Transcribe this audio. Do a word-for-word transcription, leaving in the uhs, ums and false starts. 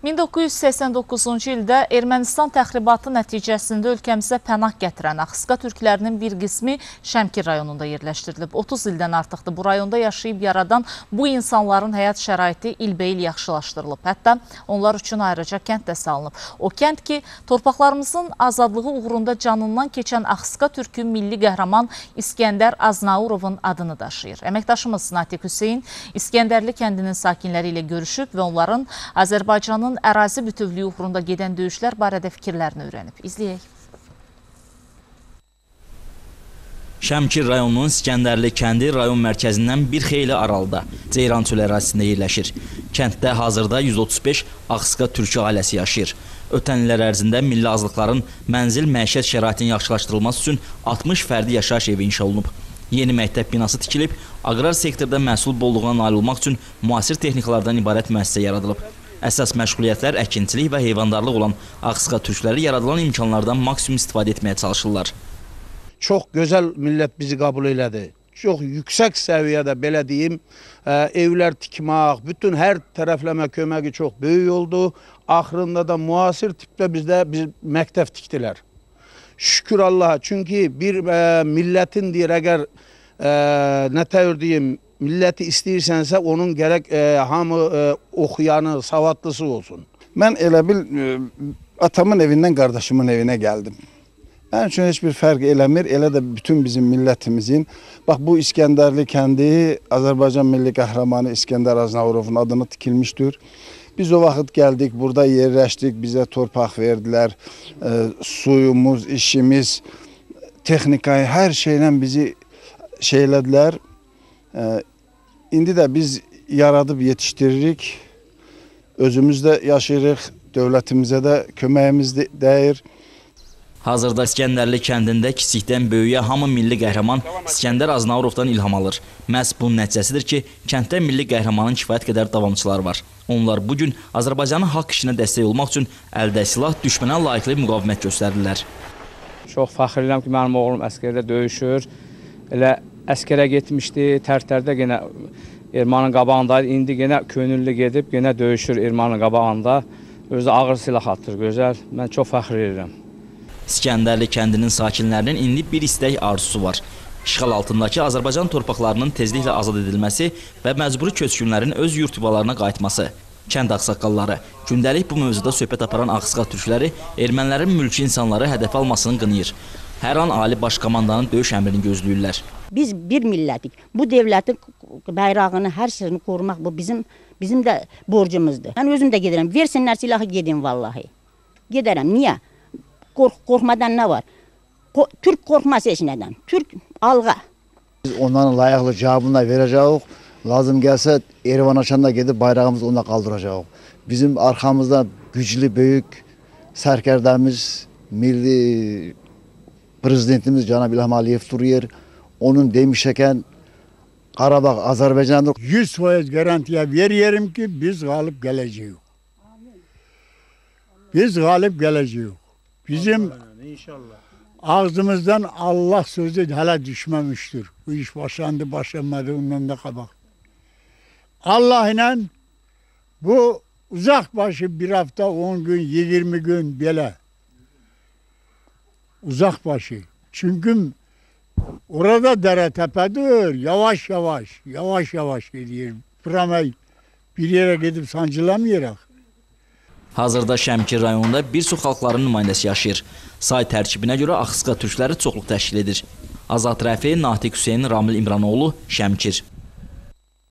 min doqquz yüz səksən doqquzuncu ildə Ermənistan təxribatı nəticəsində ölkəmizə pənah gətirən Axısqa türklərinin bir qismi Şəmkir rayonunda yerləşdirilib. otuz ildən artıqdır bu rayonda yaşayıb yaradan bu insanların həyat şəraiti ilbəil yaxşılaşdırılıb. Hətta onlar üçün ayrıca kənd də salınıb. O kənd ki, torpaqlarımızın azadlığı uğrunda canından keçən Axısqa türkü milli qəhrəman İskəndər Aznaurovun adını daşıyır. Əməkdaşımız Natiq Hüseyin İskəndərli kəndinin sakinləri ilə görüşüb və onların Azərbaycanın ərazi bütövlüyü uğrunda gedən döyüşlər barədə fikirlərini öyrənib. İzləyək. Şəmkir rayonunun İskəndərli kəndi rayon mərkəzindən bir xeyli aralıda Ceyran çölü ərazisində yerləşir. Kənddə hazırda yüz otuz beş Axısqa türkü ailəsi yaşayır. Ötən illər ərzində milli azlıqların mənzil məişət şəraitinin yaxşılaşdırılması üçün altmış fərdi yaşayış evi inşa olunub. Yeni məktəb binası tikilib, aqrar sektorda məhsul bolluğuna nail olmaq üçün müasir texnikalardan ibarət müəssisə yaradılıb. Əsas məşğuliyyətlər əkinçilik və heyvandarlıq olan Axısqa türkləri yaradılan imkanlardan maksimum istifadə etməyə çalışırlar. Çox gözəl millət bizi qəbul elədi. Çox yüksək səviyyədə, belə deyim, evlər tikmək, bütün hər tərəfləmə köməyi çox böyük oldu. Axırında da müasir tipdə bizdə biz məktəb tikdilər. Şükür Allaha, çünki bir e, millətin deyir, əgər e, nə təhər deyim, milləti istəyirsənsə, onun gərək e, hamı e, oxuyanı, savadlısı olsun. Mən elə bil, e, atamın evindən qardaşımın evinə gəldim. Mənim üçün heç bir fərq eləmir, elə də bütün bizim millətimizin. Bax, bu İskəndərli kəndi Azərbaycan milli qəhrəmanı İskəndər Aznaurovun adını tikilmişdir. Biz o vaxt gəldik, burada yerləşdik, bizə torpaq verdilər, e, suyumuz, işimiz, texnikayı, hər şeylə bizi şeylədilər. E, indi də biz yaradıb yetişdiririk, özümüz də yaşayırıq, dövlətimizə də köməyimiz dəyir. Hazırda İskəndərli kəndində kiçikdən böyüyə hamı milli qəhrəman İskəndər Aznaurovdan ilham alır. Məhz bunun nəticəsidir ki, kənddə milli qəhrəmanın kifayət qədər davamçıları var. Onlar bugün Azərbaycanın haqq işinə dəstək olmaq üçün əldə silah düşmənə layiqli müqavimət göstərirlər. Çox fəxirliyəm ki, mənim oğlum əskərdə döyüşür. Elə əskərə getmişdi, tərtərdə yenə ermanın qabağındaydı. İndi yenə könüllü gedib, yenə döyüşür ermanın qabağında. Özü ağır silah atır, gözəl. Mən çox fəxr edirəm. İskəndərli kəndinin sakinlərinin indi bir istək arzusu var. İşğal altındakı Azərbaycan torpaqlarının tezliklə azad edilməsi və məcburi köçkünlərin öz yurt yuvalarına qayıtması. Kənd ağsaqqalları gündəlik bu mövzuda söhbət aparan Axısqa türkləri ermənilərin mülki insanları hədəf almasını qınayır. Hər an Ali Baş Komandanın döyüş əmrini gözləyirlər. Biz bir millətik. Bu dövlətin bayrağını, hər şeyini qorumaq bu bizim bizim də borcumuzdur. Mən özüm də gedirəm. Versinlər silahı gedin vallahi. Gedərəm. Niyə? Qorx, qorxmadan nə var? Qo Türk qorxması heç nədən. Türk alğa. Biz onların layıqlı cavabını verəcəyik. Lazım gəlsə Erivan açanda gedib bayrağımızı ona qaldıracağıq. Bizim arxamızda güclü, böyük sərkərdəmiz, milli prezidentimiz Cənab İlham Əliyev durur. Onun demişəkən Qarabağ Azərbaycandır. yüz faiz garantiya veriyorum ki biz qalib gələcəyik. Biz qalib gələcəyik. Bizim ağzımızdan Allah sözü hələ düşməmişdir. Bu iş başlandı, başlanmadı, ondan da qabaq. Allah ilə bu uzaq başı bir hafta, on gün, iyirmi gün belə. Uzaq başı. Çünkü orada dərə təpədir, yavaş yavaş, yavaş yavaş gedir. Pıramay bir yere gidip sancılamayıraq. Hazırda Şəmkir rayonunda bir çox xalqların nümayəndəsi yaşayır. Say tərkibinə görə Axısqa türkləri çoxluq təşkil edir. Azad Rəfi, Natiq Hüseyin, Ramil İmranoğlu, Şəmkir.